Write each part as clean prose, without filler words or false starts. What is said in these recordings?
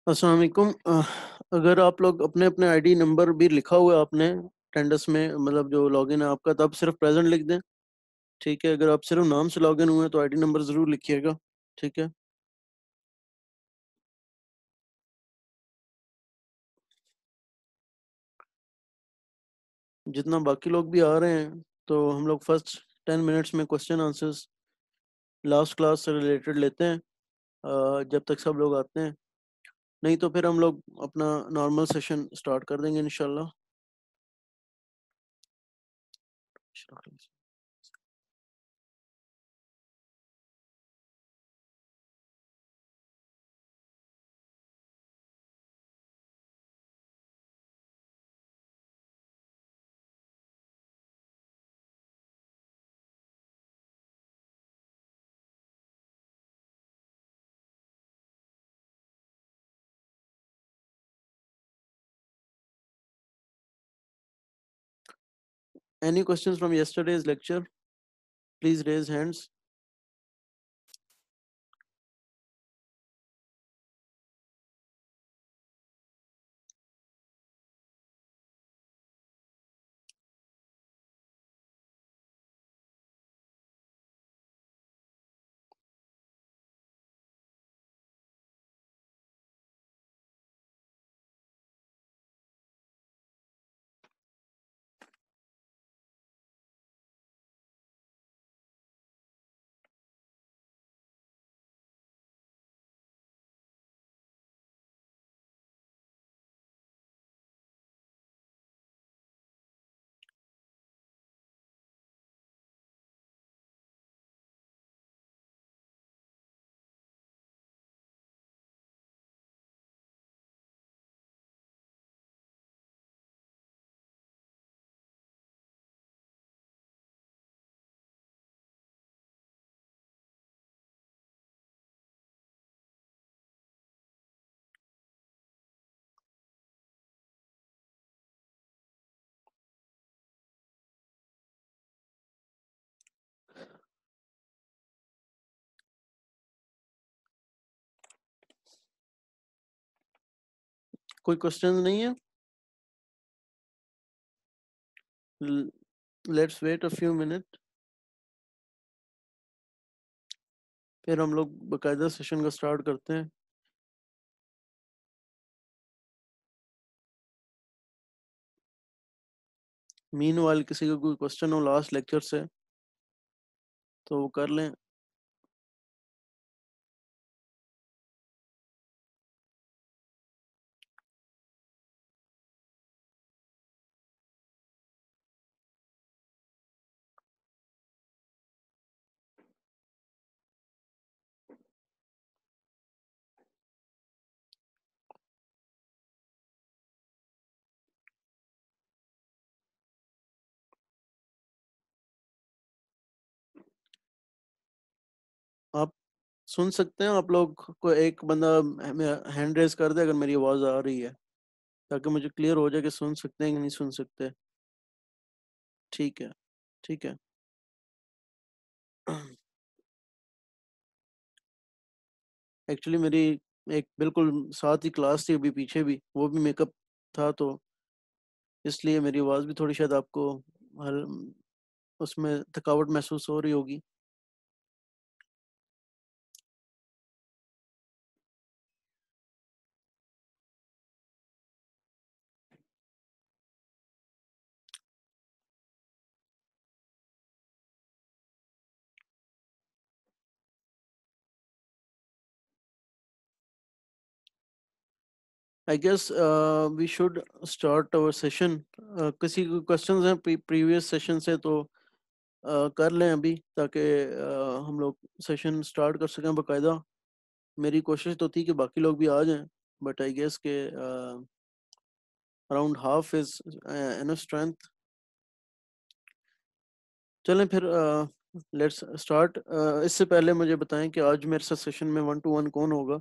अस्सलाम वालेकुम। अगर आप लोग अपने अपने आईडी नंबर भी लिखा हुआ है आपने टेंडस में, मतलब जो लॉगिन है आपका, तब सिर्फ प्रेजेंट लिख दें। ठीक है, अगर आप सिर्फ नाम से लॉगिन हुए हैं तो आईडी नंबर ज़रूर लिखिएगा। ठीक है। जितना बाकी लोग भी आ रहे हैं तो हम लोग फर्स्ट 10 मिनट्स में क्वेश्चन आंसर्स लास्ट क्लास से रिलेटेड लेते हैं, जब तक सब लोग आते हैं। नहीं तो फिर हम लोग अपना नॉर्मल सेशन स्टार्ट कर देंगे इंशाल्लाह। Any questions from yesterday's lecture? Please raise hands. कोई क्वेश्चन नहीं है? Let's wait a few minute, फिर हम लोग बकायदा सेशन का स्टार्ट करते हैं। मीनवाइल किसी का कोई क्वेश्चन हो लास्ट लेक्चर से तो वो कर लें। आप सुन सकते हैं? आप लोग को एक बंदा हैंड रेज कर दे अगर मेरी आवाज़ आ रही है, ताकि मुझे क्लियर हो जाए कि सुन सकते हैं कि नहीं सुन सकते। ठीक है। ठीक है। एक्चुअली मेरी एक बिल्कुल साथ ही क्लास थी अभी पीछे भी, वो भी मेकअप था, तो इसलिए मेरी आवाज़ भी थोड़ी शायद आपको हर उसमें थकावट महसूस हो रही होगी। I guess we should start our session. किसी को क्वेश्चंस हैं प्रीवियस सेशन से तो कर लें अभी, ताकि हम लोग सेशन स्टार्ट कर सकें बाकायदा। मेरी कोशिश तो थी कि बाकी लोग भी आ जाएं, बट आई गेस के around half is enough strength. चलें फिर, लेट्स स्टार्ट। इससे पहले मुझे बताएं कि आज मेरे साथ सेशन में 1 to 1 कौन होगा।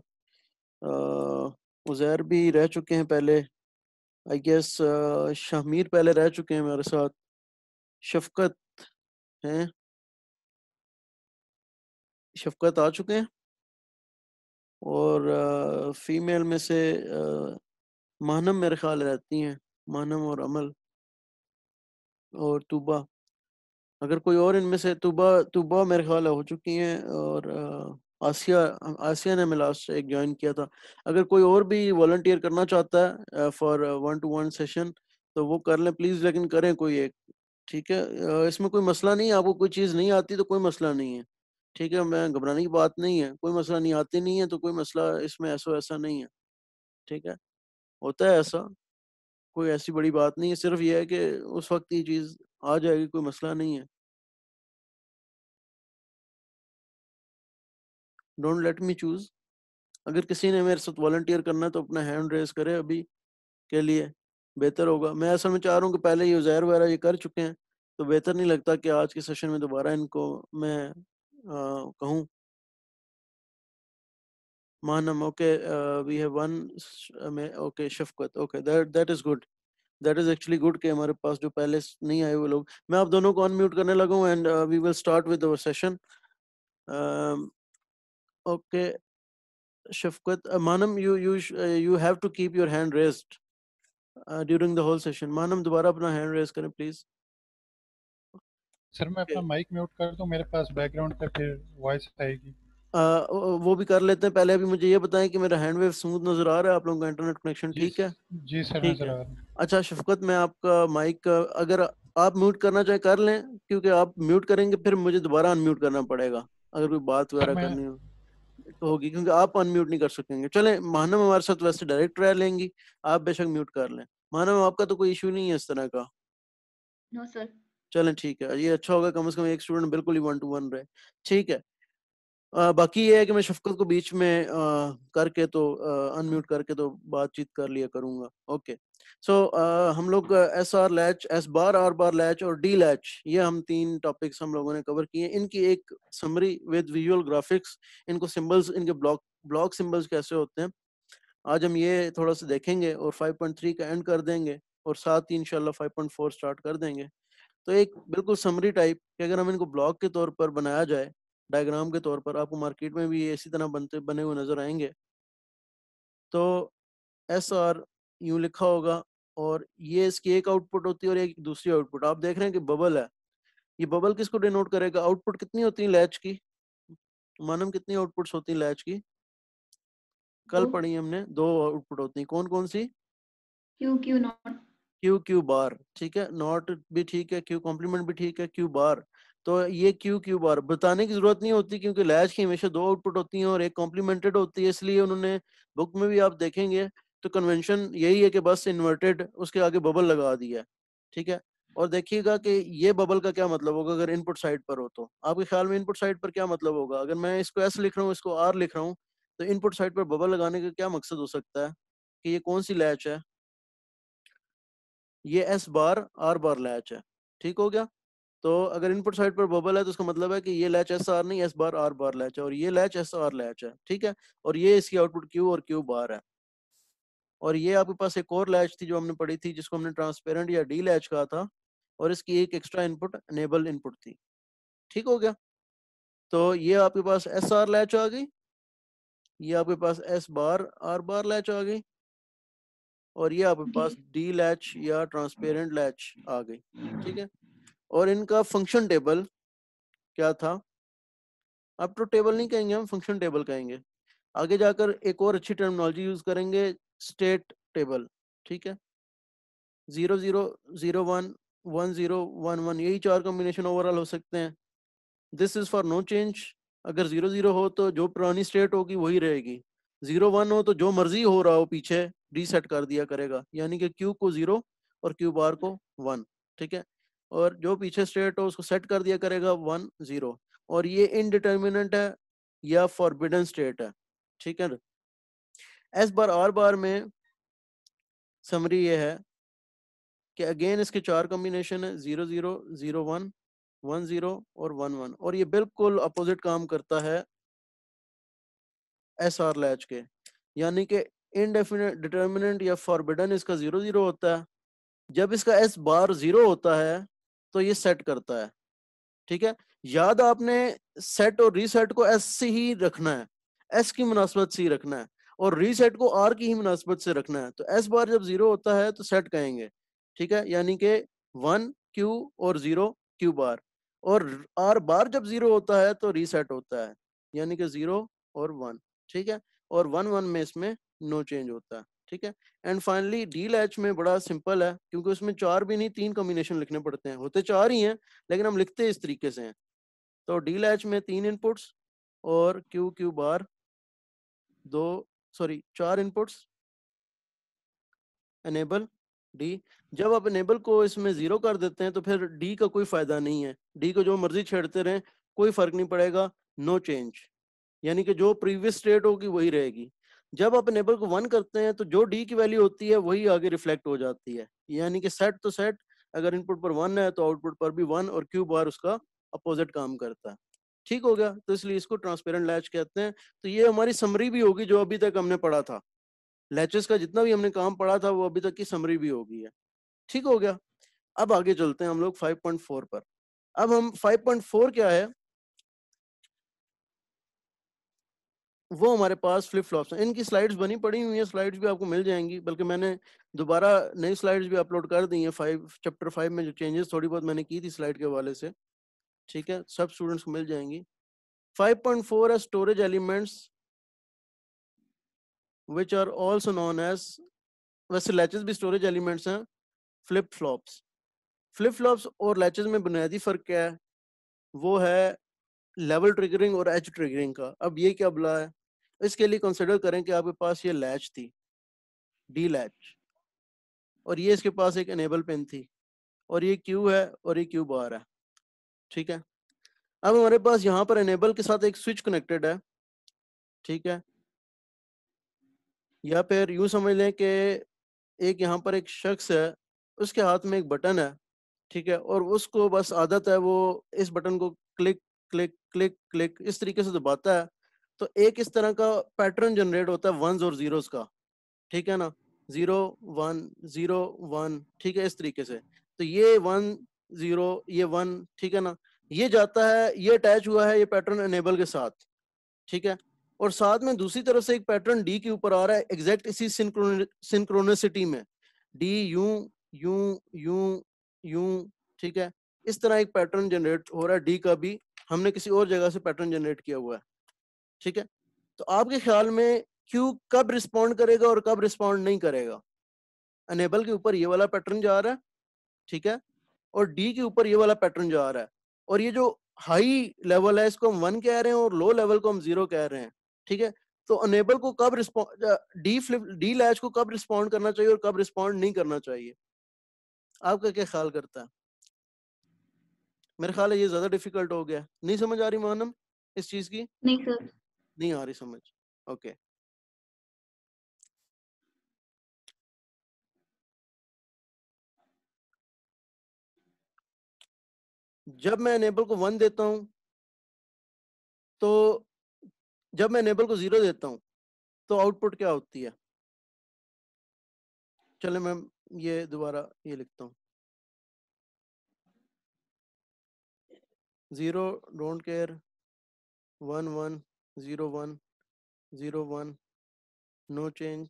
उज़ैर भी रह चुके हैं पहले, आई गेस शामीर पहले रह चुके हैं मेरे साथ, शफकत हैं, शफकत आ चुके हैं। और फीमेल में से मानम मेरे ख्याल रहती हैं, मानम और अमल और तूबा। अगर कोई और इनमें से, तूबा तूबा मेरे ख्याल हो चुकी हैं, और आसिया, आसिया ने मैं लास्ट एक ज्वाइन किया था। अगर कोई और भी वॉलंटियर करना चाहता है फॉर 1-to-1 सेशन तो वो कर लें प्लीज़, लेकिन करें कोई एक, ठीक है। इसमें कोई मसला नहीं है, आपको कोई चीज़ नहीं आती तो कोई मसला नहीं है, ठीक है। मैं घबराने की बात नहीं है, कोई मसला नहीं, आती नहीं है तो कोई मसला इसमें ऐसा ऐसा नहीं है, ठीक है। होता है ऐसा, कोई ऐसी बड़ी बात नहीं है, सिर्फ ये है कि उस वक्त ये चीज़ आ जाएगी, कोई मसला नहीं है। Don't let me choose. अगर किसी ने मेरे साथ वॉलंटियर करना है तो अपना हैंड रेज करे अभी के लिए, बेहतर होगा। मैं असल में चाह रहा हूँ कि पहले ये उज़ैर वगैरह ये कर चुके हैं, तो बेहतर नहीं लगता कि आज के सेशन में दोबारा इनको मैं कहूँ। Manam, okay, we have one में, okay Shafqat, okay, that is good, that is actually good कि हमारे पास जो पहले नहीं आए वो लोग। मैं आप दोनों को अनम्यूट करने लगा हूँ and we will start with our session. Okay Shafqat, Manam, you have to keep your hand raised during the whole session. Manam दोबारा अपना हैंड रेज करें प्लीज। सर मैं अपना माइक म्यूट कर दूं, मेरे पास बैकग्राउंड पे फिर वॉइस आएगी। वो भी कर लेते हैं, पहले अभी मुझे ये बताएं कि मेरा हैंड वेव स्मूथ नजर आ रहा है, आप लोगों का इंटरनेट कनेक्शन जी। ठीक है? जी सर, ठीक नजर है। आ रहा है। अच्छा शफकत, मैं आपका माइक, अगर आप म्यूट करना चाहें कर लें, क्योंकि आप म्यूट करेंगे फिर मुझे दोबारा अनम्यूट करना पड़ेगा अगर कोई बात सर वगैरह मैं करनी होगी, क्योंकि आप अनम्यूट नहीं कर सकेंगे। चलें, मानव हमारे साथ वैसे डायरेक्ट रह लेंगी, आप बेशक म्यूट कर लें। मानव, आपका तो कोई इशू नहीं है इस तरह का? No sir. चलें ठीक है, ये अच्छा होगा, कम से कम एक स्टूडेंट बिल्कुल ही 1-to-1 रहे, ठीक है। बाकी ये है कि मैं शफकत को बीच में करके तो अनम्यूट करके तो बातचीत कर लिया करूंगा। ओके, सो हम लोग S R latch, S bar, R bar latch और डी लैच, ये हम 3 टॉपिक्स हम लोगों ने कवर किए। इनकी एक समरी विद विजुअल ग्राफिक्स, इनको सिंबल्स, इनके ब्लॉक ब्लॉक सिंबल्स कैसे होते हैं, आज हम ये थोड़ा सा देखेंगे और 5.3 का एंड कर देंगे और साथ ही इंशाल्लाह 5.4 स्टार्ट कर देंगे। तो एक बिल्कुल समरी टाइप कि अगर हम इनको ब्लॉक के तौर पर बनाया जाए, डायग्राम के तौर पर, आपको मार्केट में भी ये इसी तरह बनते बने हुए नजर आएंगे। तो एस आर यूं लिखा होगा, और ये इसकी एक आउटपुट होती है और एक दूसरी आउटपुट। आप देख रहे हैं कि बबल है, ये बबल किसको डिनोट करेगा? आउटपुट कितनी होती है लैच की? मालूम कितनी आउटपुट्स होती हैं लैच की? कल दो। पढ़ी हमने, 2 आउटपुट होती हैं। कौन कौन सी? Q Q not. Q Q bar, ठीक है, नॉट भी ठीक है, क्यू कॉम्प्लीमेंट भी ठीक है, क्यू बार। तो ये क्यू क्यू बार बताने की जरूरत नहीं होती, क्योंकि लैच की हमेशा 2 आउटपुट होती हैं और एक कॉम्प्लीमेंटेड होती है, इसलिए उन्होंने बुक में भी आप देखेंगे तो कन्वेंशन यही है कि बस इन्वर्टेड उसके आगे बबल लगा दिया है, ठीक है। और देखिएगा कि ये बबल का क्या मतलब होगा अगर इनपुट साइड पर हो, तो आपके ख्याल में इनपुट साइड पर क्या मतलब होगा? अगर मैं इसको एस लिख रहा हूँ, इसको आर लिख रहा हूँ, तो इनपुट साइड पर बबल लगाने का क्या मकसद हो सकता है कि ये कौन सी लैच है? ये S bar R bar latch है, ठीक हो गया। तो अगर इनपुट साइड पर बबल है तो उसका मतलब है कि ये लैच एस आर नहीं, S bar R bar latch है, और ये लैच एस आर लैच है, ठीक है। और ये इसकी आउटपुट क्यू और क्यू बार है। और ये आपके पास एक और लैच थी जो हमने पढ़ी थी, जिसको हमने ट्रांसपेरेंट या डी लैच कहा था, और इसकी एक एक्स्ट्रा इनपुट एनेबल इनपुट थी, ठीक हो गया। तो ये आपके पास एस आर लैच आ गई, ये आपके पास S bar R bar latch आ गई, और ये आपके जी। पास डी लैच या ट्रांसपेरेंट लैच आ गई, ठीक है। और इनका फंक्शन टेबल क्या था? अब तो टेबल नहीं कहेंगे, हम फंक्शन टेबल कहेंगे। आगे जाकर एक और अच्छी टर्मिनोलॉजी यूज करेंगे, स्टेट टेबल, ठीक है। 0001 1011, यही 4 कॉम्बिनेशन ओवरऑल हो सकते हैं। This is for no change. अगर 00 हो तो जो पुरानी स्टेट होगी वही रहेगी, 01 हो तो जो मर्जी हो रहा हो पीछे रीसेट कर दिया करेगा, यानी कि क्यू को 0 और क्यू बार को 1, ठीक है। और जो पीछे स्टेट हो उसको सेट कर दिया करेगा 1 0। और ये इनडिटर्मिनेंट है या फॉरबिडन स्टेट है, ठीक है। एस बार आर बार में समरी ये है कि अगेन इसके 4 कॉम्बिनेशन है, 00 01 10 और 11, और ये बिल्कुल अपोजिट काम करता है एस आर लैच के। यानी कि इनडेफिनेट डिटर्मिनेंट या फॉरबिडन इसका 00 होता है, जब इसका एस बार 0 होता है तो ये सेट करता है, ठीक है। याद आपने सेट और रीसेट को ऐसे ही रखना है, एस की मुनासबत से ही रखना है और रीसेट को आर की ही मुनासबत से रखना है। तो एस बार जब 0 होता है तो सेट कहेंगे, ठीक है, यानी कि 1 क्यू और 0 क्यू बार, और आर बार जब 0 होता है तो रीसेट होता है, यानी कि 0 और 1, ठीक है, और 1 1 में इसमें नो चेंज होता है, ठीक है। एंड फाइनली डी लैच में बड़ा सिंपल है, क्योंकि उसमें 4 भी नहीं 3 कॉम्बिनेशन लिखने पड़ते हैं, होते 4 ही हैं लेकिन हम लिखते इस तरीके से हैं। तो डी लैच में 3 इनपुट्स और Q Q bar 4 inputs, enable D. जब आप एनेबल को इसमें 0 कर देते हैं तो फिर डी का कोई फायदा नहीं है, डी को जो मर्जी छेड़ते रहें कोई फर्क नहीं पड़ेगा, नो चेंज, यानी कि जो प्रीवियस स्टेट होगी वही रहेगी। जब आप एनेबल को 1 करते हैं तो जो डी की वैल्यू होती है वही आगे रिफ्लेक्ट हो जाती है, यानी कि सेट तो सेट, अगर इनपुट पर 1 है तो आउटपुट पर भी 1 और क्यू बार उसका अपोजिट काम करता है, ठीक हो गया। तो इसलिए इसको ट्रांसपेरेंट लैच कहते हैं। तो ये हमारी समरी भी होगी जो अभी तक हमने पढ़ा था, लैचेस का जितना भी हमने काम पढ़ा था वो अभी तक की समरी भी होगी है, ठीक हो गया। अब आगे चलते हैं हम लोग 5.4 पर। अब हम 5.4 क्या है, वो हमारे पास फ्लिप फ्लॉप्स हैं। इनकी स्लाइड्स बनी पड़ी हुई हैं, स्लाइड्स भी आपको मिल जाएंगी, बल्कि मैंने दोबारा नई स्लाइड्स भी अपलोड कर दी हैं। चैप्टर 5 में जो चेंजेस थोड़ी बहुत मैंने की थी स्लाइड के हवाले से, ठीक है, सब स्टूडेंट्स को मिल जाएंगी। 5.4 है storage elements which are also non edge, वैसे लैचेस भी स्टोरेज एलिमेंट्स हैं, फ्लिप फ्लॉप्स। फ्लिप फ्लॉप्स और लैचेस में बुनियादी फर्क क्या है, वो है लेवल ट्रिगरिंग और एज ट्रिगरिंग का। अब ये क्या बुला है, इसके लिए कंसिडर करें कि आपके पास ये लैच थी, डी लैच, और ये इसके पास एक एनेबल पिन थी, और ये क्यू है और ये क्यू बार है, ठीक है। अब हमारे पास यहाँ पर एनेबल के साथ एक स्विच कनेक्टेड है, ठीक है, या फिर यूं समझ लें कि एक यहाँ पर एक शख्स है, उसके हाथ में एक बटन है, ठीक है, और उसको बस आदत है वो इस बटन को क्लिक क्लिक क्लिक क्लिक इस तरीके से दबाता है। तो एक इस तरह का पैटर्न जनरेट होता है वंस और जीरोस का, ठीक है ना, 0 1 0 1, ठीक है, इस तरीके से। तो ये 1 0 ये 1, ठीक है ना, ये जाता है, ये अटैच हुआ है ये पैटर्न एनेबल के साथ, ठीक है, और साथ में दूसरी तरफ से एक पैटर्न डी के ऊपर आ रहा है एग्जैक्ट इसी सिंक्रोनिसिटी में, डी यूं यूं यूं यूं, ठीक है, इस तरह एक पैटर्न जनरेट हो रहा है डी का भी, हमने किसी और जगह से पैटर्न जनरेट किया हुआ है, ठीक है। तो आपके ख्याल में क्यू कब रिस्पॉन्ड करेगा और कब रिस्पॉन्ड नहीं करेगा? एनेबल के ऊपर ये वाला पैटर्न जा रहा है, ठीक है, और डी के ऊपर ये वाला पैटर्न जा रहा है, और ये जो हाई लेवल है इसको हम 1 कह रहे हैं और लो लेवल को हम 0 कह रहे हैं, ठीक है। तो एनेबल को कब रिस्पॉन्ड, डी लैच को कब रिस्पॉन्ड करना चाहिए और कब रिस्पॉन्ड नहीं करना चाहिए? आपका क्या ख्याल करता है? मेरा ख्याल है ये ज्यादा डिफिकल्ट हो गया, नहीं समझ आ रही मानम इस चीज की? नहीं सर। नहीं आ रही समझ, ओके। जब मैं एनेबल को 1 देता हूं, तो जब मैं एनेबल को 0 देता हूं तो आउटपुट क्या होती है? चले मैं ये दोबारा ये लिखता हूँ, 0 डोंट केयर, 1 1 0 1 0 1 नो चेंज,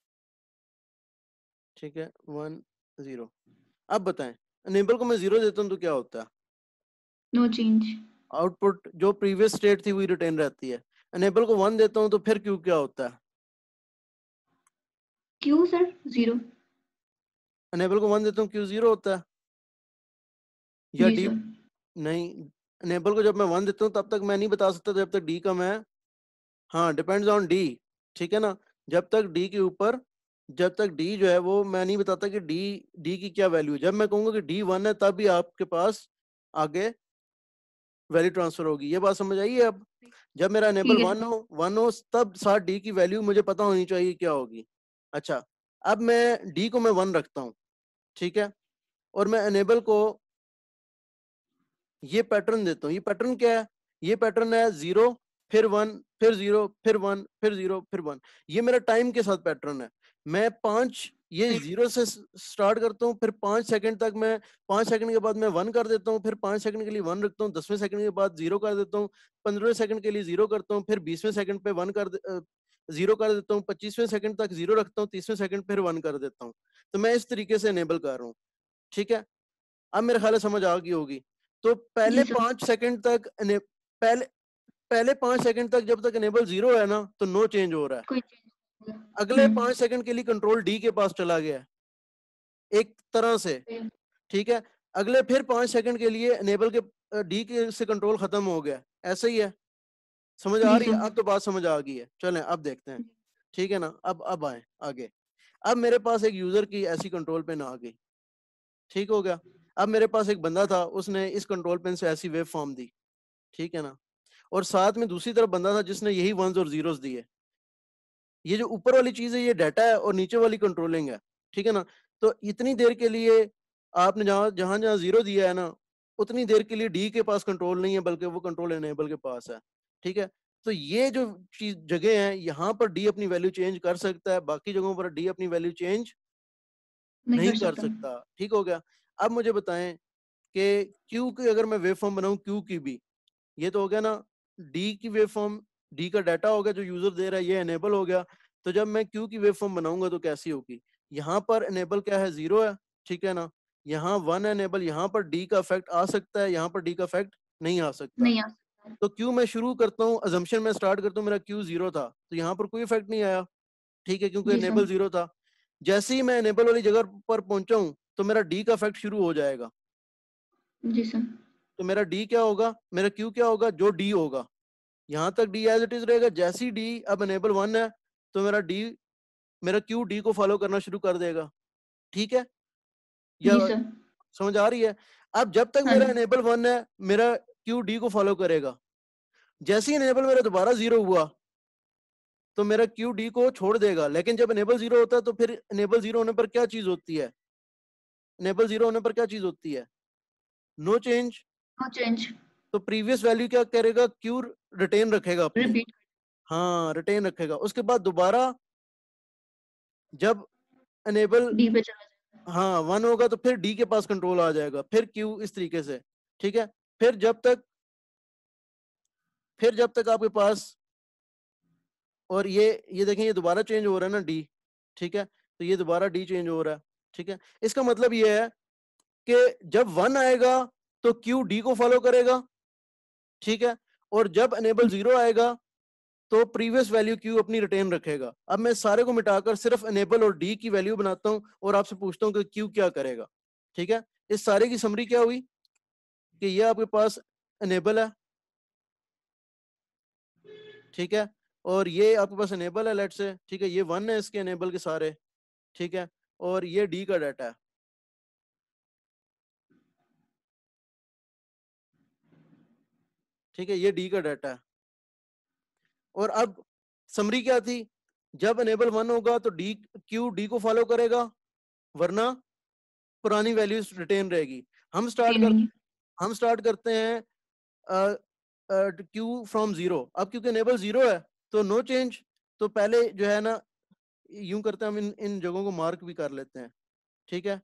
ठीक है, 1 0। अब बताएं एनेबल को मैं 0 देता हूँ तो क्या होता है? No change. आउटपुट जो प्रीवियस स्टेट थी वही रिटेन रहती है। एनेबल को 1 देता हूँ तो फिर क्यू क्या होता है? Q sir 0। एनेबल को 1 देता हूँ क्यू 0 होता है या जी डी? सर। नहीं, एनेबल को जब मैं 1 देता हूँ तब तक मैं नहीं बता सकता जब तक डी का मैं, हाँ डिपेंड्स ऑन डी, ठीक है ना, जब तक डी के ऊपर, जब तक डी जो है वो मैं नहीं बताता कि डी डी की क्या वैल्यू है। जब मैं कहूंगा कि डी 1 है तब भी आपके पास आगे वैल्यू ट्रांसफर होगी। ये बात समझ आई है? अब जब मेरा एनेबल ठीक है 1 हो तब साथ डी की वैल्यू मुझे पता होनी चाहिए क्या होगी। अच्छा, अब मैं डी को मैं 1 रखता हूँ, ठीक है, और मैं एनेबल को ये पैटर्न देता हूँ। ये पैटर्न क्या है? ये पैटर्न है 0 फिर 1 फिर 0 फिर 1 फिर 0 फिर 1। ये मेरा टाइम के साथ पैटर्न है। मैं 5 ये Right. 0 से स्टार्ट करता हूँ, फिर 5 सेकंड तक मैं 5 सेकंड के बाद मैं 1 कर देता हूँ, फिर 5 सेकंड के लिए 1 रखता हूँ, 10वें सेकंड के बाद 0 कर देता हूँ, 15वें सेकंड के लिए 0 करता हूँ, फिर 20वें सेकंड पे 0 कर देता हूँ, 25वें सेकंड तक 0 रखता हूँ, 30वें सेकंड फिर 1 कर देता हूँ। तो मैं इस तरीके से इनेबल कर रहा हूँ, ठीक है? अब मेरे ख्याल है समझ आ गई होगी। तो पहले जी सर। 5 सेकंड तक पहले पहले 5 सेकंड तक जब तक इनेबल 0 है ना, तो नो चेंज हो रहा है। कोई चेंज नहीं होगा। अगले 5 सेकंड के लिए कंट्रोल डी के पास चला गया है, एक तरह से, Okay. ठीक है? अगले फिर 5 सेकंड के लिए इनेबल के डी के से कंट्रोल खत्म हो गया, ऐसा ही है। समझ आ जी रही है? सर। अब तो बात समझ आ गई है। चलें अब देखते हैं, ठीक है ना? अब आए आगे। अब मेरे पास एक यूजर की ऐसी कंट्रोल पिन आ गई, ठीक हो गया। अब मेरे पास एक बंदा था, उसने इस कंट्रोल पिन से ऐसी वेव फॉर्म दी, ठीक है ना? और साथ में दूसरी तरफ बंदा था जिसने यही वंस और जीरोस दिए। ये जो ऊपर वाली चीज है ये डाटा है और नीचे वाली कंट्रोलिंग है, ठीक है ना? तो इतनी देर के लिए आपने जहां जहां जहां जीरो दिया है ना, उतनी देर के लिए डी के पास कंट्रोल नहीं है, बल्कि वो कंट्रोल इनेबल के पास है, ठीक है? तो ये जो चीज जगह है, यहाँ पर डी अपनी वैल्यू चेंज कर सकता है, बाकी जगहों पर डी अपनी वैल्यू चेंज नहीं नहीं कर कर सकता। सकता, ठीक हो गया। अब मुझे बताएं कि क्यू की अगर मैं वेव फॉर्म बनाऊं, क्यू की भी, ये तो हो गया ना डी की वेव फॉर्म, डी का डाटा हो गया जो यूजर दे रहा है, ये एनेबल हो गया। तो जब मैं क्यू की वेव फॉर्म बनाऊंगा तो कैसी होगी? यहाँ पर एनेबल क्या है? 0 है, ठीक है ना? यहाँ 1 एनेबल, यहाँ पर डी का इफेक्ट आ सकता है, यहाँ पर डी का इफेक्ट नहीं आ सकता। नहीं आ सकता। तो क्यू मैं शुरू करता हूँ, अजम्पशन में स्टार्ट करता हूँ, मेरा क्यू 0 था, तो यहाँ पर कोई इफेक्ट नहीं आया, ठीक है, क्योंकि जी एनेबल सर। 0 था। जैसे ही मैं एनेबल वाली जगह पर पहुंचा हूँ, तो मेरा डी का इफेक्ट शुरू हो जाएगा। जी सर। तो मेरा डी क्या होगा? मेरा क्यू क्या होगा? जो डी होगा, यहाँ तक डी एज इट इज रहेगा। जैसी डी अब एनेबल 1 है, तो मेरा क्यू डी को फॉलो करना शुरू कर देगा, ठीक है? या जी सर। समझ आ रही है? अब जब तक हाँ मेरा जी। एनेबल 1 है, मेरा क्यू डी को फॉलो करेगा। जैसे ही एनेबल मेरा दोबारा 0 हुआ, तो मेरा क्यू डी को छोड़ देगा। लेकिन जब एनेबल 0 होता है, तो फिर एनेबल 0 होने पर क्या चीज होती है? एनेबल 0 होने पर क्या चीज होती है? No change. No change. तो प्रीवियस वैल्यू क्या करेगा? क्यू रिटेन रखेगा अपनी, रिपीट। हाँ रिटेन रखेगा। उसके बाद दोबारा जब एनेबल डी पे चला जाएगा। हाँ 1 होगा, तो फिर डी के पास कंट्रोल आ जाएगा, फिर क्यू, इस तरीके से, ठीक है? फिर जब तक आपके पास, और ये देखें, ये दोबारा चेंज हो रहा है ना डी, ठीक है? तो ये दोबारा डी चेंज हो रहा है, ठीक है? इसका मतलब ये है कि जब 1 आएगा तो क्यू डी को फॉलो करेगा, ठीक है? और जब एनेबल 0 आएगा तो प्रीवियस वैल्यू क्यू अपनी रिटेन रखेगा। अब मैं सारे को मिटाकर सिर्फ एनेबल और डी की वैल्यू बनाता हूं और आपसे पूछता हूं कि क्यू क्या करेगा, ठीक है? इस सारे की समरी क्या हुई कि ये आपके पास एनेबल है, ठीक है? और ये आपके पास एनेबल है, लेट से, ठीक है? ये 1 है इसके एनेबल के सारे, ठीक है? और ये डी का डाटा है, ठीक है? ये डी का डाटा है। और अब समरी क्या थी? जब एनेबल 1 होगा तो क्यू डी को फॉलो करेगा, वरना पुरानी वैल्यूज रिटेन रहेगी। हम स्टार्ट रिटेन कर नहीं। हम स्टार्ट करते हैं क्यू फ्रॉम 0। अब क्योंकि एनेबल 0 है, तो नो चेंज। तो पहले जो है ना, यूं करते हैं हम, इन जगहों को मार्क भी कर लेते हैं, ठीक है?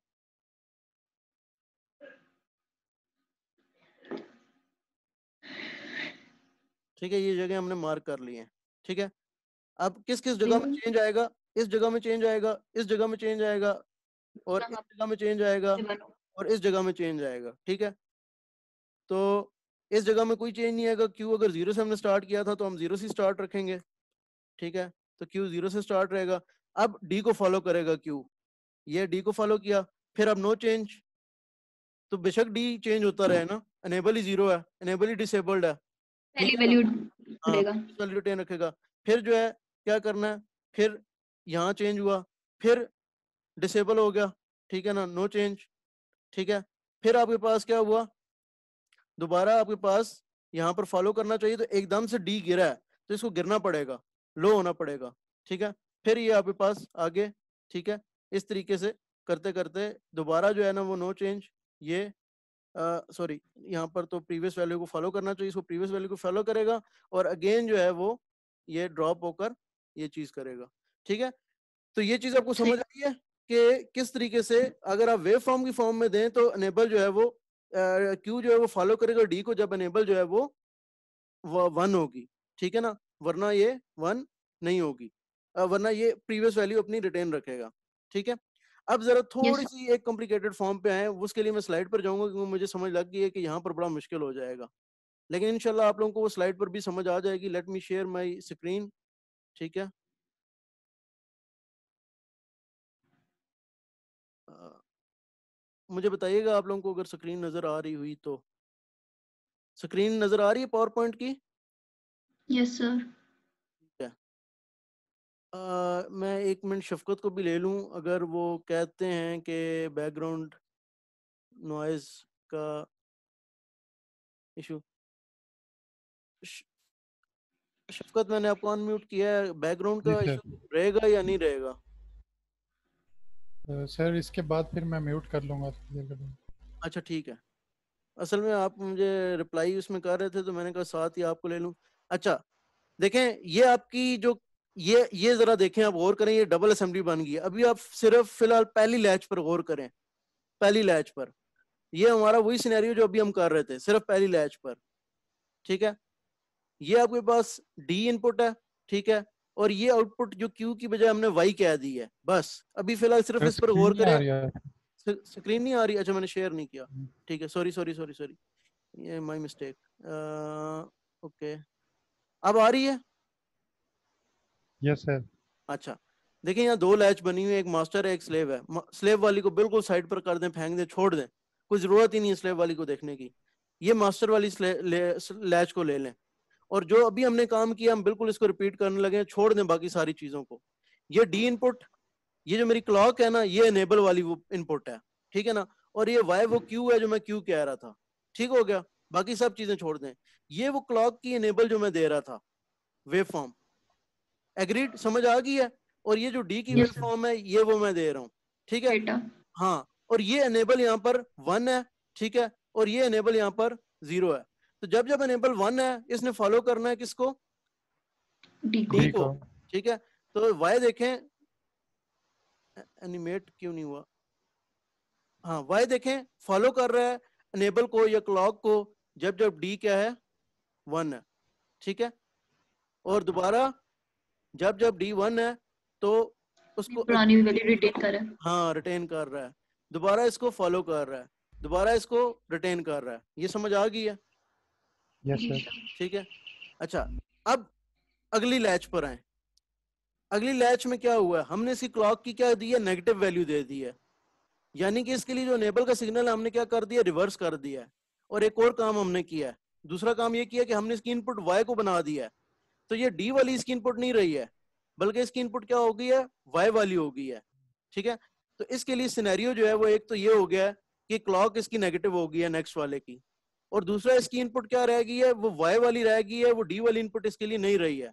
ठीक है, ये जगह हमने मार्क कर ली है, ठीक है? अब किस किस जगह में चेंज आएगा? इस जगह में चेंज आएगा, इस जगह में चेंज आएगा, और इस यहाँ जगह में चेंज आएगा, पे बनो। और इस जगह में चेंज आएगा, ठीक है? तो इस जगह में कोई चेंज नहीं आएगा। क्यू अगर 0 से हमने स्टार्ट किया था, तो हम 0 से स्टार्ट रखेंगे, ठीक है? तो क्यू 0 से स्टार्ट रहेगा। अब डी को फॉलो करेगा क्यू, ये डी को फॉलो किया, फिर अब नो चेंज। तो बेशक डी चेंज होता रहे ना, एनेबल ही 0 है, एनेबल ही डिसेबल्ड है, ठीक पहली है ना? वैल्यू हाँ, करेगा। वैल्यू रिटेन रखेगा। फिर जो है क्या करना है? फिर यहाँ चेंज हुआ, फिर डिसेबल हो गया, ठीक है ना? नो चेंज, ठीक है? फिर आपके पास क्या हुआ? दोबारा आपके पास यहाँ पर फॉलो करना चाहिए, तो एकदम से डी गिरा है, तो इसको गिरना पड़ेगा, लो होना पड़ेगा, ठीक है? फिर ये आपके पास आगे, ठीक है? इस तरीके से करते करते दोबारा जो है ना वो नो चेंज, ये सॉरी, यहाँ पर तो प्रीवियस वैल्यू को फॉलो करना चाहिए, इसको प्रीवियस वैल्यू को फॉलो करेगा, और अगेन जो है वो ये ड्रॉप होकर ये चीज करेगा, ठीक है? तो ये चीज आपको सही। समझ आई है? कि किस तरीके से अगर आप वेव फॉर्म की फॉर्म में दें तो अनेबल जो है वो क्यू जो है वो फॉलो करेगा डी को, जब अनेबल जो है वो 1 होगी, ठीक है ना, वरना ये 1 नहीं होगी, वरना ये प्रीवियस वैल्यू अपनी रिटेन रखेगा, ठीक है। अब जरा यस थोड़ी सी एक कॉम्प्लिकेटेड फॉर्म पे आए, उसके लिए मैं स्लाइड पर जाऊंगा क्योंकि मुझे समझ लग गई है कि यहाँ पर बड़ा मुश्किल हो जाएगा, लेकिन इंशाल्लाह आप लोगों को वो स्लाइड पर भी समझ आ जाएगी। Let me share my screen, ठीक है। मुझे बताइएगा आप लोगों को अगर स्क्रीन नजर आ रही हुई तो। स्क्रीन नजर आ रही है पावर पॉइंट की? Yes sir. ठीक है। मैं 1 मिनट शफकत को भी ले लूं, अगर वो कहते हैं कि बैकग्राउंड नॉइज का इशू। शफकत मैंने आपको अनम्यूट किया है, बैकग्राउंड जी का सर। इशू रहेगा या नहीं रहेगा? सर इसके बाद फिर मैं म्यूट कर लूँगा थोड़ी देर के बाद। अच्छा ठीक है। असल में आप मुझे रिप्लाई उसमें कर रहे थे तो मैंने कहा साथ ही आपको ले लूं। अच्छा देखें, ये आपकी जो ये जरा देखें, आप गौर करें, ये डबल असेंबली बन गई है। अभी आप सिर्फ फिलहाल पहली लैच पर गौर करें, पहली लैच पर। ये हमारा वही सिनेरियो जो अभी हम कर रहे थे, सिर्फ पहली लैच पर, ठीक है। ये आपके पास डी इनपुट है, ठीक है, और ये आउटपुट जो क्यू की बजाय हमने वाई कह दी है, बस अभी फिलहाल सिर्फ सर इस पर स्क्रीन गौर नहीं आ करें। रही है। स्क्रीन नहीं आ रही? अच्छा मैंने शेयर नहीं किया, ठीक है, सॉरी सॉरी सॉरी सॉरी, ये माय मिस्टेक। ओके, अब आ रही है? Yes sir. अच्छा देखिए, यहाँ 2 लैच बनी हुई है, एक मास्टर है एक स्लेव है। स्लेव वाली को बिल्कुल साइड पर कर दें, फेंक दें, छोड़ दें, कोई जरूरत ही नहीं है स्लेव वाली को देखने की। ये मास्टर वाली लैच को ले लें, और जो अभी हमने काम किया हम बिल्कुल इसको रिपीट करने लगे, छोड़ दें बाकी सारी चीजों को। ये डी इनपुट, ये जो मेरी क्लॉक है ना, ये एनेबल वाली वो इनपुट है, ठीक है ना, और ये वाई वो क्यू है जो मैं क्यू कह रहा था, ठीक हो गया। बाकी सब चीजें छोड़ दें। ये वो क्लॉक की एनेबल जो मैं दे रहा था, वेव फॉर्म, एग्रीड, समझ आ गई है। और ये जो डी की वेव यस सर। फॉर्म है ये वो मैं दे रहा हूँ, ठीक है। डेटा। हाँ, और ये एनेबल यहाँ पर 1 है, ठीक है, और ये एनेबल यहाँ पर 0 है। तो जब जब एनेबल 1 है इसने फॉलो करना है किसको? डी को। डी डी को, को। ठीक है। तो वाई देखें, एनिमेट क्यों नहीं हुआ? हाँ, वाई देखें फॉलो कर रहा है एनेबल को या क्लॉक को जब जब डी क्या है? 1 है, ठीक है। और दोबारा जब जब डी 1 है तो उसको पुरानी वैल्यू रिटेन करें। हाँ रिटेन कर रहा है, दोबारा इसको फॉलो कर रहा है, दोबारा इसको रिटेन कर रहा है। ये समझ आ गई है? यस जी सर। सर। ठीक है। अच्छा, अब अगली लैच पर आए। अगली लैच में क्या हुआ है, हमने इसकी क्लॉक की क्या दी है? नेगेटिव वैल्यू दे दी है, यानी कि इसके लिए जो इनेबल का सिग्नल है हमने क्या कर दिया? रिवर्स कर दिया है। और एक और काम हमने किया है, दूसरा काम ये किया कि हमने इसकी इनपुट वाई को बना दिया है। तो ये डी वाली इसकी इनपुट नहीं रही है, बल्कि इसकी इनपुट क्या हो गई है? वाई वाली हो गई है, ठीक है। तो इसके लिए सिनेरियो जो है वो एक तो ये हो गया है कि क्लॉक इसकी नेगेटिव हो गई है नेक्स्ट वाले की, और दूसरा इसकी इनपुट क्या रह गई है? वो वाई वाली रह गई है, वो डी वाली इनपुट इसके लिए नहीं रही है।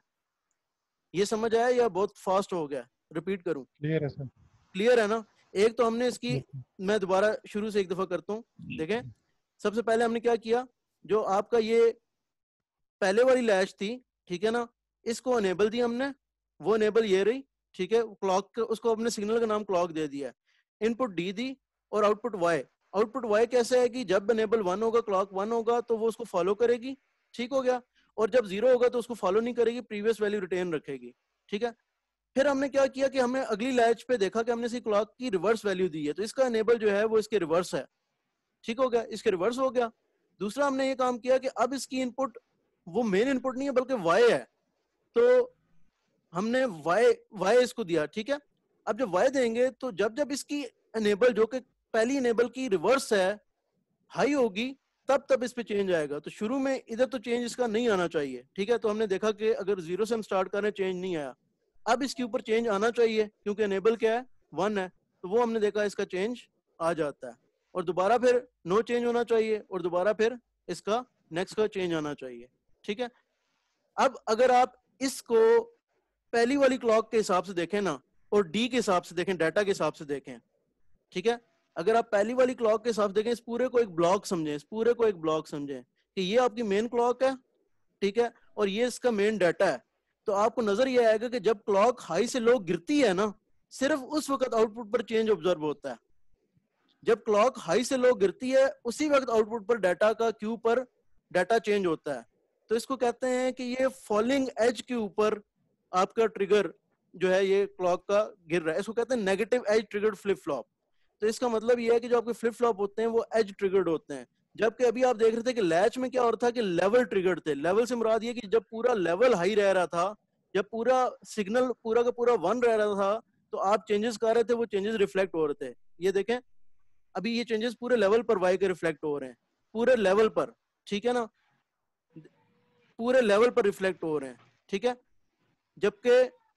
ये समझ आया या बहुत फास्ट हो गया? रिपीट करूं? क्लियर है सर। क्लियर है ना? एक तो हमने इसकी, यस सर। मैं दोबारा शुरू से एक दफा करता हूँ, देखें। सबसे पहले हमने क्या किया, जो आपका ये पहले वाली लैच थी, ठीक है ना, इसको अनेबल दी हमने, वो अनेबल ये रही, ठीक है। क्लॉक उसको अपने सिग्नल का नाम क्लॉक दे दिया, इनपुट डी दी और आउटपुट वाई। आउटपुट वाई कैसे है कि जब अनेबल 1 होगा, क्लॉक 1 होगा तो वो उसको फॉलो करेगी, ठीक हो गया, और जब 0 होगा तो उसको फॉलो नहीं करेगी, प्रीवियस वैल्यू रिटेन रखेगी, ठीक है। फिर हमने क्या किया कि हमने अगली लैच पे देखा कि हमने इसकी क्लॉक की रिवर्स वैल्यू दी है, तो इसका अनेबल जो है वो इसके रिवर्स है, ठीक हो गया, इसके रिवर्स हो गया। दूसरा हमने ये काम किया कि अब इसकी इनपुट वो मेन इनपुट नहीं है बल्कि वाई है, तो हमने वाई वाई इसको दिया, ठीक है। अब जब वाई देंगे तो जब जब इसकी एनेबल जो कि पहली एनेबल की रिवर्स है हाई होगी, तब तब इस पे चेंज आएगा। तो शुरू में इधर तो चेंज इसका नहीं आना चाहिए, ठीक है। तो हमने देखा कि अगर 0 से हम स्टार्ट कर रहे हैं चेंज नहीं आया, अब इसके ऊपर चेंज आना चाहिए क्योंकि एनेबल क्या है? 1 है, तो वो हमने देखा इसका चेंज आ जाता है। और दोबारा फिर नो चेंज होना चाहिए, और दोबारा फिर इसका नेक्स्ट का चेंज आना चाहिए, ठीक है। अब अगर आप इसको पहली वाली क्लॉक के हिसाब से देखें ना, और डी के हिसाब से देखें, डाटा के हिसाब से देखें, ठीक है। अगर आप पहली वाली क्लॉक के हिसाब से देखें, इस पूरे को एक ब्लॉक समझें, इस पूरे को एक ब्लॉक समझें कि ये आपकी मेन क्लॉक है, ठीक है, और ये इसका मेन डाटा है। तो आपको नजर ये आएगा कि जब क्लॉक हाई से लो गिरती है ना, सिर्फ उस वक्त आउटपुट पर चेंज ऑब्जर्व होता है। जब क्लॉक हाई से लो गिरती है उसी वक्त आउटपुट पर डाटा का क्यू पर डाटा चेंज होता है। तो इसको कहते हैं कि ये फॉलिंग एज के ऊपर आपका ट्रिगर जो है ये क्लॉक का गिर रहा है, इसको कहते हैं negative edge triggered flip flop. तो इसका मतलब ये है कि जो आपके फ्लिप फ्लॉप होते हैं वो एज ट्रिगर्ड होते हैं, जबकि अभी आप देख रहे थे कि लैच में क्या हो रहा था कि लेवल ट्रिगर्ड थे। लेवल से मुराद ये कि जब पूरा लेवल हाई रह रहा था, जब पूरा सिग्नल पूरा का पूरा 1 रह रहा था, तो आप चेंजेस कर रहे थे, वो चेंजेस रिफ्लेक्ट हो रहे थे। ये देखें अभी ये चेंजेस पूरे लेवल पर वाई के रिफ्लेक्ट हो रहे हैं, पूरे लेवल पर, ठीक है ना, पूरे लेवल पर रिफ्लेक्ट हो रहे हैं, ठीक है। जबकि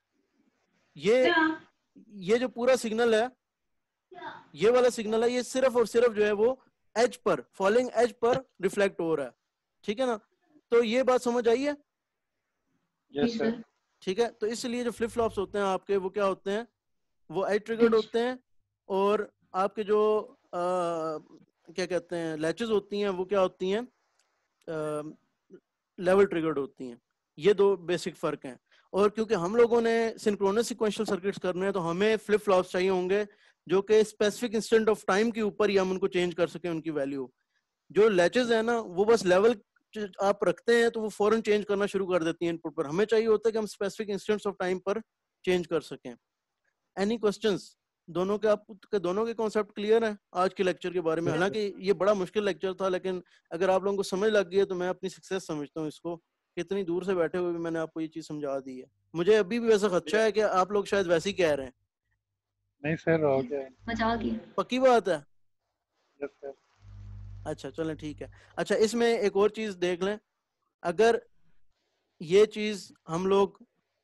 ये जो पूरा सिग्नल है, ये वाला सिग्नल है, ये सिर्फ और सिर्फ जो है वो as per, falling as per reflect हो रहा है, ठीक है ना। तो ये बात समझ आई है? Yes sir. ठीक है। तो इसलिए जो फ्लिप फ्लॉप्स होते हैं आपके वो क्या होते हैं, वो एज ट्रिगर्ड होते हैं, और आपके जो क्या कहते हैं लैचेस होती हैं वो क्या होती हैं, लेवल ट्रिगर्ड होती हैं। ये दो बेसिक फर्क हैं। और क्योंकि हम लोगों ने सिंक्रोनस सीक्वेंशियल सर्किट्स करने हैं तो हमें फ्लिप फ्लॉप्स चाहिए होंगे जो कि स्पेसिफिक इंस्टेंट ऑफ टाइम के ऊपर ही हम उनको चेंज कर सकें उनकी वैल्यू। जो लैचेस है ना वो बस लेवल आप रखते हैं तो वो फौरन चेंज करना शुरू कर देती हैं इनपुट पर। हमें चाहिए होता है कि हम स्पेसिफिक इंस्टेंट्स ऑफ टाइम पर चेंज कर सकें। Any questions? दोनों के आपके दोनों के कॉन्सेप्ट क्लियर है आज के लेक्चर के बारे में? हालांकि ये बड़ा मुश्किल लेक्चर था, लेकिन अगर आप लोगों को समझ लग गई है तो मैं अपनी सक्सेस समझता हूँ इसको। इतनी दूर से बैठे हुए भी मैंने आपको ये चीज समझा दी है। मुझे अभी भी वैसा खदशा है कि आप लोग शायद वैसे ही कह रहे हैं। नहीं सर, हो गया। मजाक ही। पक्की बात है? Yes sir. अच्छा चलें ठीक है। अच्छा इसमें एक और चीज देख लें, अगर ये चीज हम लोग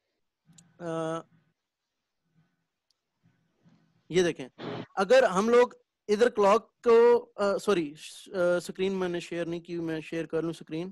ये देखें, अगर हम लोग इधर क्लॉक को सॉरी स्क्रीन मैंने शेयर नहीं की, मैं शेयर कर लूं स्क्रीन।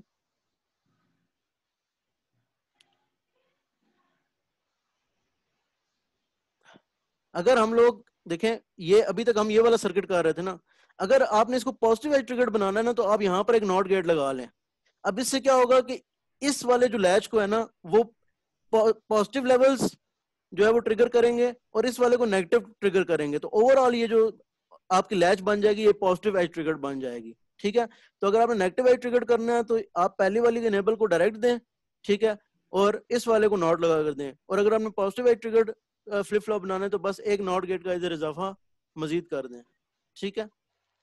अगर हम लोग देखें, ये अभी तक हम ये वाला सर्किट कर रहे थे ना, अगर आपने इसको पॉजिटिव एज ट्रिगर्ड बनाना है ना तो आप यहाँ पर एक नॉट गेट लगा लें। अब इससे क्या होगा कि इस वाले जो लैच को है ना वो पॉजिटिव लेवल्स जो है वो ट्रिगर करेंगे और इस वाले को नेगेटिव ट्रिगर करेंगे, तो ओवरऑल ये जो आपकी लैच बन जाएगी ये पॉजिटिव एज ट्रिगर्ड बन जाएगी, ठीक है। तो अगर आपने नेगेटिव एज ट्रिगर्ड करना है तो आप पहली वाली के इनेबल को डायरेक्ट दें, ठीक है, और इस वाले को नॉट लगा कर दें। और अगर आपने positive edge triggered flip flop बनाना है तो बस एक नॉट गेट का इधर इजाफा मजीद कर दें, ठीक है।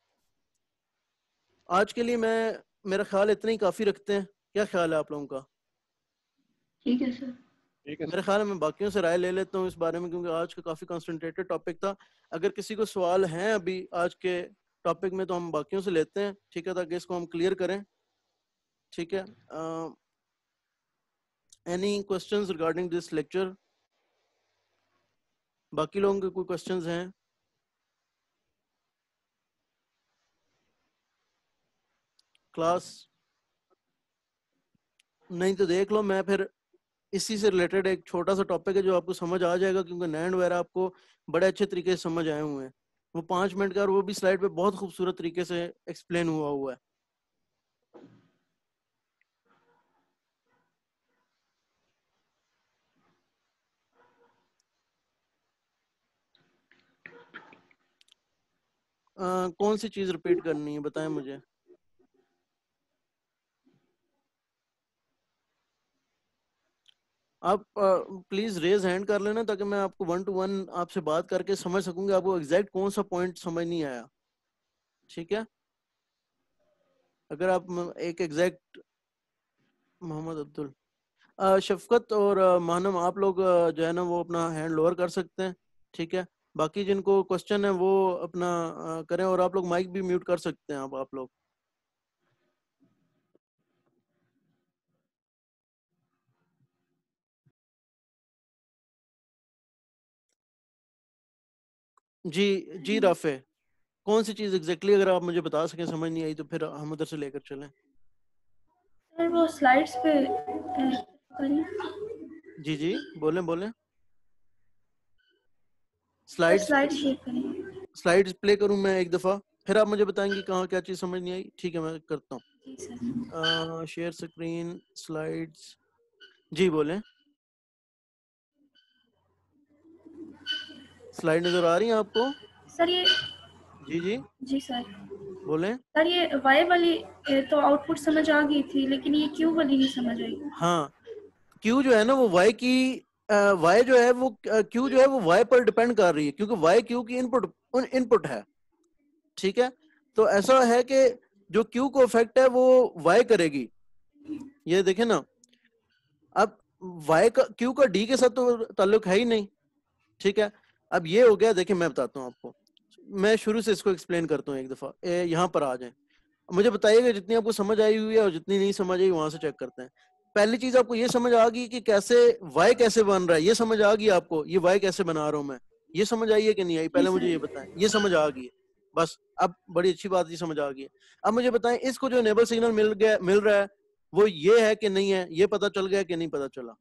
आज के लिए मैं मेरा ख्याल इतना ही काफी रखते हैं। क्या ख्याल है आप लोगों का? ठीक है सर। ठीक है मेरे सर। ख्याल है मैं बाकियों से राय ले लेता हूँ इस बारे में, क्योंकि आज का काफी कंसंट्रेटेड टॉपिक था। अगर किसी को सवाल हैं अभी आज के टॉपिक में तो हम बाकियों से लेते हैं, ठीक है, ताकि इसको हम क्लियर करें, ठीक है। Any questions regarding this lecture? बाकी लोगों के कोई क्वेश्चंस हैं? क्लास नहीं तो देख लो, मैं फिर इसी से रिलेटेड एक छोटा सा टॉपिक है जो आपको समझ आ जाएगा, क्योंकि नैंड वगैरह आपको बड़े अच्छे तरीके से समझ आए हुए हैं। वो 5 मिनट का और वो भी स्लाइड पे बहुत खूबसूरत तरीके से एक्सप्लेन हुआ है। कौन सी चीज रिपीट करनी है बताएं मुझे। आप प्लीज रेज हैंड कर लेना ताकि मैं आपको 1 to 1 आपसे बात करके समझ सकूंगा आपको एग्जैक्ट कौन सा पॉइंट समझ नहीं आया, ठीक है। अगर आप एक एग्जैक्ट, मोहम्मद अब्दुल, शफकत और मानम, आप लोग जो है ना वो अपना हैंड लोअर कर सकते हैं, ठीक है। बाकी जिनको क्वेश्चन है वो अपना करें, और आप लोग माइक भी म्यूट कर सकते हैं आप लोग। जी जी राफे, कौन सी चीज एग्जैक्टली अगर आप मुझे बता सकें, समझ नहीं आई तो फिर हम उधर से लेकर चलें। सर वो स्लाइड्स पे करिए। जी जी बोलें बोलें। सर स्लाइड्स, स्लाइड शेयर करिए। स्लाइड्स प्ले करूं मैं एक दफा, फिर आप मुझे बताएंगे कहाँ क्या चीज समझ नहीं आई, ठीक है मैं करता जी सर। हूँ। शेयर स्क्रीन स्लाइड्स, जी बोलें। स्लाइड नजर आ रही है आपको? सर ये जी जी जी सर। बोलें। सर ये वाई वाली तो आउटपुट समझ आ गई थी, लेकिन ये क्यू वाली नहीं समझ आई। हाँ, क्यू जो है ना वो वाई की वाई जो है वो क्यू जो है वो वाई पर डिपेंड कर रही है, क्योंकि वाई क्यू की इनपुट है। ठीक है, तो ऐसा है कि जो क्यू को इफेक्ट है वो वाई करेगी। ये देखें ना, अब वाई का क्यू का डी के साथ तो ताल्लुक है ही नहीं। ठीक है, अब ये हो गया। देखिए मैं बताता हूँ आपको, मैं शुरू से इसको एक्सप्लेन करता हूँ एक दफा। यहाँ पर आ जाए, मुझे बताइएगा जितनी आपको समझ आई हुई है और जितनी नहीं समझ आई वहां से चेक करते हैं। पहली चीज आपको ये समझ आ गई कि कैसे वाई कैसे बन रहा है, ये समझ आ गई आपको? ये वाई कैसे बना रहा हूं मैं, ये समझ आई है कि नहीं आई? जी पहले मुझे ये सर। बताएं, ये समझ आ गई है? बस, अब बड़ी अच्छी बात ये समझ आ गई है। अब मुझे बताएं, इसको जो इनेबल सिग्नल मिल रहा है वो ये है कि नहीं है, ये पता चल गया कि नहीं पता चला?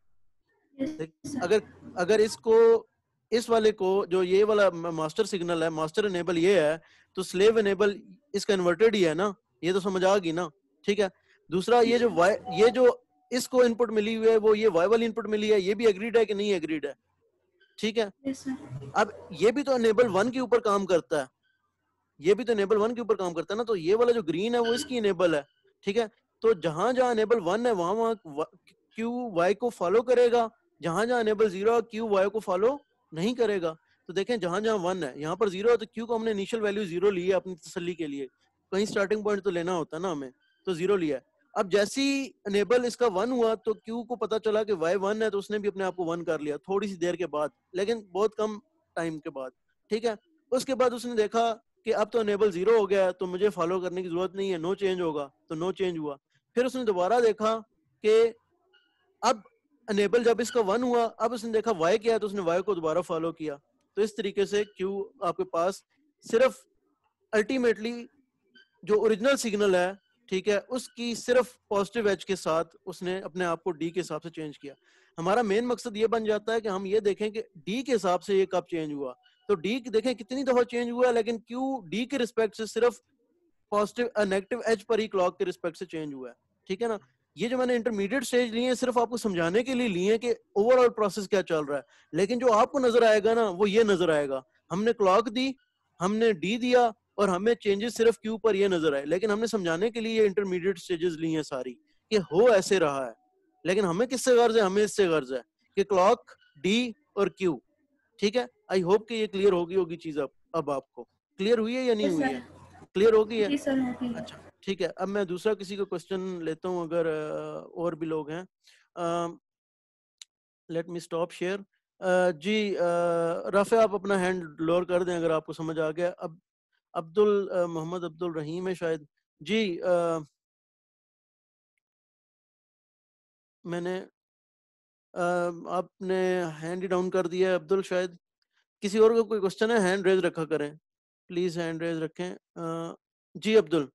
Yes sir. अगर अगर इसको, इस वाले को, जो ये वाला मास्टर सिग्नल है, मास्टर इनेबल ये है, तो स्लेव इनेबल इसका इन्वर्टेड ही है ना, ये तो समझ आ गई ना? ठीक है, दूसरा ये जो वाई, ये जो इसको इनपुट मिली हुई है वो ये वाई वाली इनपुट मिली है, ये भी एग्रीड है कि नहीं एग्रीड है? ठीक है, यस सर। अब ये भी तो इनेबल 1 के ऊपर काम करता है, ये भी तो इनेबल 1 के ऊपर काम करता है ना, तो ये वाला जो ग्रीन है वो इसकी इनेबल है। ठीक है, तो जहां जहां इनेबल 1 है वहां वहां क्यू वाई को फॉलो करेगा, जहां जहां इनेबल 0 है क्यू वाई को फॉलो नहीं करेगा। तो देखें, जहां जहां 1 है, यहाँ पर 0 है तो क्यू को हमने इनिशियल वैल्यू 0 ली है अपनी तसल्ली के लिए, कहीं स्टार्टिंग पॉइंट तो लेना होता है ना हमें, तो 0 लिया है। अब जैसी इनेबल इसका 1 हुआ तो क्यू को पता चला कि वाई 1 है, तो उसने भी अपने आप को 1 कर लिया थोड़ी सी देर के बाद, लेकिन बहुत कम टाइम के बाद। ठीक है, उसके बाद उसने देखा कि अब तो इनेबल 0 हो गया है, तो मुझे फॉलो करने की जरूरत नहीं है, नो चेंज होगा, तो नो चेंज हुआ। फिर उसने दोबारा देखा कि अब इनेबल जब इसका 1 हुआ, अब उसने देखा वाई क्या है, तो उसने वाई को दोबारा फॉलो किया। तो इस तरीके से क्यू आपके पास सिर्फ अल्टीमेटली जो ओरिजिनल सिग्नल है, ठीक है, उसकी सिर्फ पॉजिटिव एज के साथ उसने अपने आप को डी के हिसाब से चेंज किया। हमारा मेन मकसद ये बन जाता है कि हम ये देखें कि डी के हिसाब से ये कब चेंज हुआ। तो डी देखें कितनी दफा चेंज हुआ है, लेकिन क्यू डी के रिस्पेक्ट से सिर्फ पॉजिटिव नेगेटिव एज पर ही क्लॉक के रिस्पेक्ट से चेंज हुआ है। ठीक है ना, ये जो मैंने इंटरमीडिएट स्टेज लिए हैं सिर्फ आपको समझाने के लिए लिए हैं कि ओवरऑल प्रोसेस क्या चल रहा है, लेकिन जो आपको नजर आएगा ना वो ये नजर आएगा, हमने क्लॉक दी, हमने डी दिया और हमें चेंजेस सिर्फ क्यू पर ये नजर आए, लेकिन हमने समझाने के लिए ये इंटरमीडिएट स्टेजेस ली हैं सारी कि हो ऐसे रहा है। लेकिन हमें किससे गर्ज है? हमें इससे गर्ज है कि क्लॉक, डी और क्यू। ठीक है, आई होप कि ये क्लियर होगी चीज। अब आपको क्लियर हुई है या नहीं यस हुई सर। है? क्लियर हो गई है? जी सर, हो गई। अच्छा ठीक है, अब मैं दूसरा किसी को क्वेश्चन लेता हूँ, अगर और भी लोग हैं। Let me stop share. जी राफे, आप अपना हैंड लोअर कर दें अगर आपको समझ आ गया। अब अब्दुल मोहम्मद अब्दुल रहीम है शायद। जी मैंने आपने हैंड ही डाउन कर दिया है अब्दुल, शायद किसी और का कोई क्वेश्चन है हैंड रेज रखा करें प्लीज, हैंड रेज रखें। जी अब्दुल,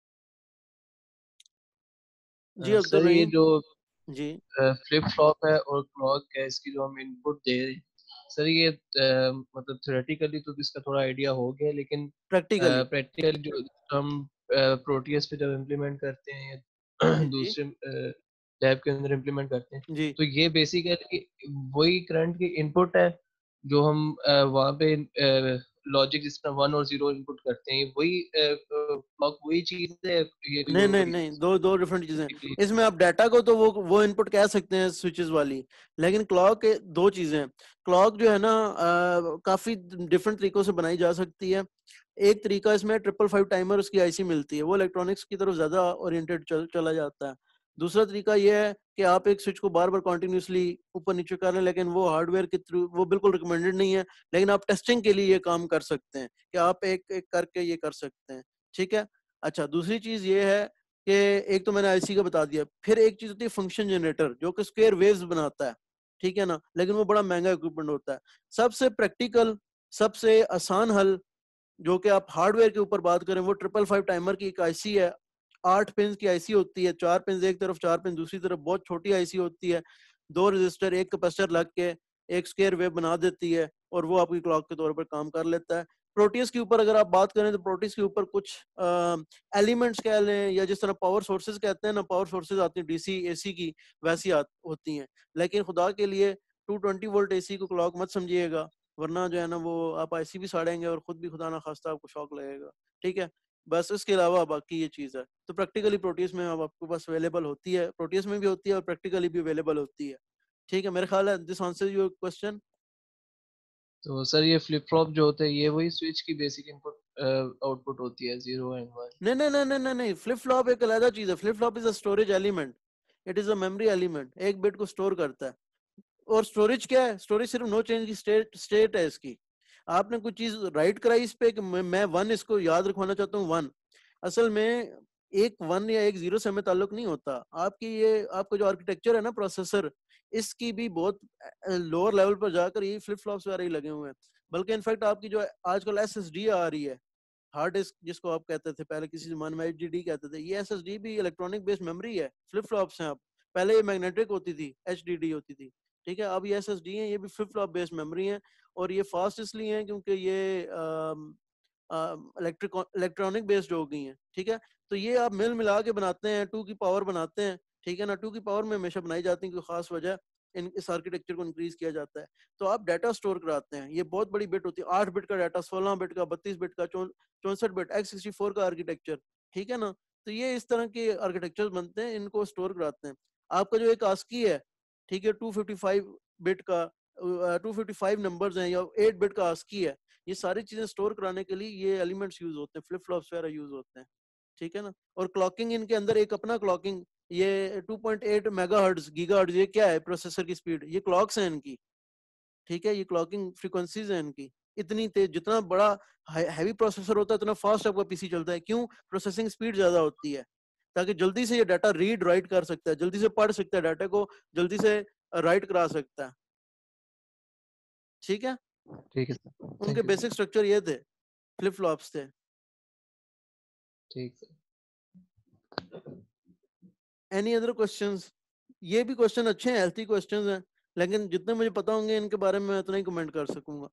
जी अब्दुल सर ये रहीम। जो जी फ्लिप फ्लॉप है और क्लॉक है, इसकी जो हम इनपुट दे रहे हैं सर, ये मतलब थ्योरेटिकली तो इसका थोड़ा आइडिया हो गया, लेकिन प्रैक्टिकली। प्रैक्टिकली जो हम प्रोटियस पे जब इम्प्लीमेंट करते हैं या जी दूसरे लैब के अंदर इम्प्लीमेंट करते हैं, जी तो ये बेसिकली वही करंट की इनपुट है जो हम वहाँ पे लॉजिक जिस तरह 1 और 0 इनपुट करते हैं, वही क्लॉक वही चीज है, ये कोई नहीं और नहीं बड़ी नहीं, चीज दो दो डिफरेंट चीजें। बेसिकली। इसमें आप डाटा को तो वो इनपुट कह सकते हैं स्विचेस वाली, लेकिन क्लॉक दो चीजें हैं। क्लॉक जो है ना काफी डिफरेंट तरीकों से बनाई जा सकती है। एक तरीका इसमें 555 टाइमर उसकी आईसी मिलती है, वो इलेक्ट्रॉनिक्स की तरफ ज्यादा ओरिएंटेड चला जाता है। दूसरा तरीका यह है कि आप एक स्विच को बार बार कॉन्टिन्यूसली ऊपर नीचे कर लें, लेकिन वो हार्डवेयर के थ्रू वो बिल्कुल रिकमेंडेड नहीं है, लेकिन आप टेस्टिंग के लिए ये काम कर सकते हैं कि आप एक एक करके ये कर सकते हैं। ठीक है, अच्छा दूसरी चीज ये है कि एक तो मैंने आईसी का बता दिया, फिर एक चीज होती है फंक्शन जनरेटर जो कि स्क्वायर वेव्स बनाता है। ठीक है ना, लेकिन वो बड़ा महंगा इक्विपमेंट होता है। सबसे प्रैक्टिकल, सबसे आसान हल जो कि आप हार्डवेयर के ऊपर बात करें, वो 555 टाइमर की एक आईसी है। 8 पिन की आईसी होती है, 4 पिन एक तरफ 4 पिन दूसरी तरफ, बहुत छोटी आईसी होती है। 2 रजिस्टर एक कैपेसिटर लग के एक स्क्वायर वेव बना देती है और वो आपकी क्लॉक के तौर पर काम कर लेता है। प्रोटीज के ऊपर अगर आप बात करें तो प्रोटीज के ऊपर कुछ एलिमेंट्स कह लें या जिस तरह पावर सोर्सेज कहते हैं ना, पावर सोर्सेज आती हैं डीसी एसी की, वैसी होती हैं। लेकिन खुदा के लिए 220 वोल्ट एसी को क्लॉक मत समझिएगा, वरना जो है ना वो आप आईसी भी साड़ेंगे और खुद भी खुदा ना खास्ता आपको शौक लगेगा। ठीक है, बस इसके अलावा बाकी ये चीज़ है। तो प्रैक्टिकली प्रोटीज में अब आपके पास अवेलेबल होती है, प्रोटीज में भी होती है और प्रैक्टिकली भी अवेलेबल होती है। ठीक है, मेरे ख्याल है दिस आंसर योर क्वेश्चन। तो सर ये फ्लिप फ्लॉप जो होते हैं ये वही स्विच की बेसिक इनपुट आउटपुट होती है 0 एंड 1? नहीं नहीं नहीं नहीं नहीं, फ्लिप फ्लॉप एक अलग चीज है। Flip flop is a storage element, it is a memory element, एक बिट को स्टोर करता है। और स्टोरेज क्या है? स्टोरेज सिर्फ नो चेंज की स्टेट है इसकी। आपने कुछ चीज राइट कराई इस पे कि मैं वन इसको याद रखवाना चाहता हूँ वन, असल में एक वन या एक जीरो से हमें ताल्लुक नहीं होता। आपकी ये आपका जो आर्किटेक्चर है ना प्रोसेसर, इसकी भी बहुत लोअर लेवल पर जाकर ये फ्लिप फ्लॉप्स वगैरह ही लगे हुए हैं। बल्कि इनफैक्ट आपकी जो आजकल एसएसडी आ रही है, हार्ड डिस्क जिसको आप कहते थे पहले, किसी जमाने में एचडीडी कहते थे, ये एसएसडी भी इलेक्ट्रॉनिक बेस्ड मेमोरी है, फ्लिप फ्लॉप्स हैं अब। पहले ये मैग्नेटिक होती थी, एचडीडी होती थी। ठीक है, अब ये एसएसडी है, ये भी फ्लिप फ्लॉप बेस्ड मेमोरी है। और ये फास्ट इसलिए है क्योंकि ये इलेक्ट्रॉनिक बेस्ड हो गई हैं। ठीक है, तो ये आप मिल मिला के बनाते हैं, 2 की पावर बनाते हैं। ठीक है ना, 2 की पावर में हमेशा बनाई जाती है, कोई खास वजह इस आर्किटेक्चर को इंक्रीज किया जाता है। तो आप डाटा स्टोर कराते हैं, ये बहुत बड़ी बिट होती है, 8 बिट का डाटा, 16 बिट का, 32 बिट का, 64 बिट, x64 का आर्किटेक्चर। ठीक है ना, तो ये इस तरह के आर्किटेक्चर बनते हैं, इनको स्टोर कराते हैं। आपका जो एक आस्की है, ठीक है, 255 बिट का, 255 नंबर्स हैं या 8 बिट का आस्की है, ये सारी चीजें स्टोर कराने के लिए ये एलिमेंट्स यूज होते हैं, फ्लिप फ्लॉप्स वगैरह यूज होते हैं। ठीक है ना, और क्लॉकिंग इनके अंदर एक अपना क्लॉकिंग, ये 2.8 मेगाहर्ट्ज गीगाहर्ट्ज, ये क्या है? प्रोसेसर की स्पीड, ये क्लॉक्स हैं इनकी। ठीक है, ये क्लॉकिंग फ्रीक्वेंसीज हैं इनकी। इतनी तेज, जितना बड़ा हैवी प्रोसेसर होता है उतना फास्ट आपका पीसी चलता है। क्यों? प्रोसेसिंग स्पीड ज्यादा होती है, ताकि जल्दी से ये डाटा रीड राइट कर सकता है, जल्दी से पढ़ सकता है, डाटा को जल्दी से राइट करा सकता है। ठीक है, ठीक है सर, उनके thank you basic sir. Structure ये थे, फ्लिप फ्लॉप्स थे। ठीक सर। Any other questions? ये भी क्वेश्चन अच्छे हैं, हेल्थी क्वेश्चंस हैं, लेकिन जितने मुझे पता होंगे इनके बारे में मैं उतना ही कमेंट कर सकूंगा।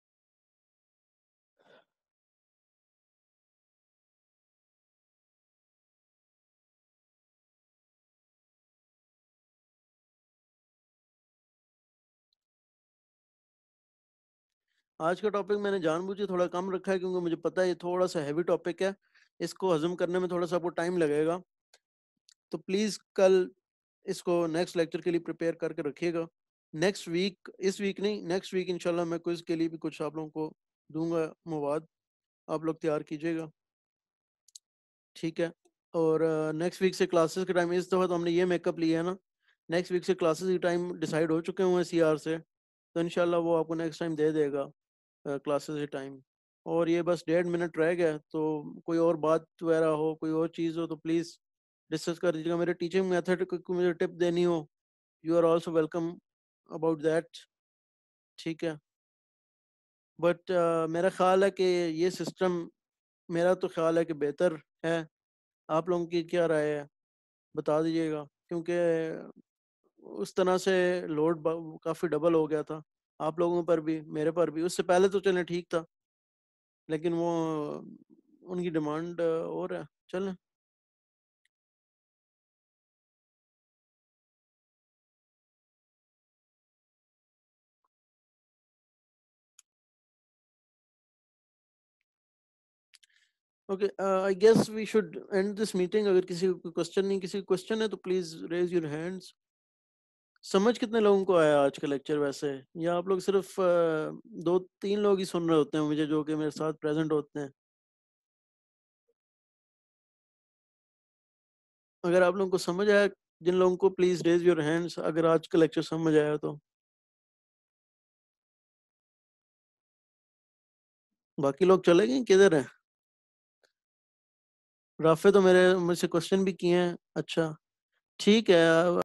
आज का टॉपिक मैंने जानबूझ के थोड़ा कम रखा है क्योंकि मुझे पता है ये थोड़ा सा हैवी टॉपिक है, इसको हजम करने में थोड़ा सा आपको टाइम लगेगा। तो प्लीज कल इसको नेक्स्ट लेक्चर के लिए प्रिपेयर करके रखिएगा। नेक्स्ट वीक, इस वीक नहीं, नेक्स्ट वीक इंशाल्लाह मैं क्विज के लिए भी कुछ आप लोगों को दूंगा मवाद, आप लोग तैयार कीजिएगा। ठीक है, और नेक्स्ट वीक से क्लासेस के टाइम, इस दफ़ा तो हमने ये मेकअप लिया है ना, नेक्स्ट वीक से क्लासेस के टाइम डिसाइड हो चुके हुए हैं सीआर से, तो इंशाल्लाह वो आपको नेक्स्ट टाइम दे देगा क्लासेस के टाइम। और ये बस 1.5 मिनट रह गया, तो कोई और बात वगैरह हो, कोई और चीज़ हो तो प्लीज़ डिस्कस कर दीजिएगा। मेरे टीचिंग मेथड को मुझे टिप देनी हो, you are also welcome about that. ठीक है, बट मेरा ख्याल है कि ये सिस्टम, मेरा तो ख्याल है कि बेहतर है। आप लोगों की क्या राय है, बता दीजिएगा, क्योंकि उस तरह से लोड काफ़ी डबल हो गया था, आप लोगों पर भी मेरे पर भी। उससे पहले तो चलें ठीक था, लेकिन वो उनकी डिमांड और है। चलें, okay, I guess we should end this meeting. अगर किसी को क्वेश्चन नहीं, किसी क्वेश्चन है तो प्लीज रेज योर हैंड्स। समझ कितने लोगों को आया आज का लेक्चर वैसे? या आप लोग सिर्फ 2-3 लोग ही सुन रहे होते हैं मुझे, जो कि मेरे साथ प्रेजेंट होते हैं? अगर आप लोगों को समझ आया, जिन लोगों को, प्लीज रेज योर हैंड्स अगर आज का लेक्चर समझ आया तो। बाकी लोग चले गए, किधर है? राफे तो मेरे मुझसे क्वेश्चन भी किए हैं। अच्छा, ठीक है।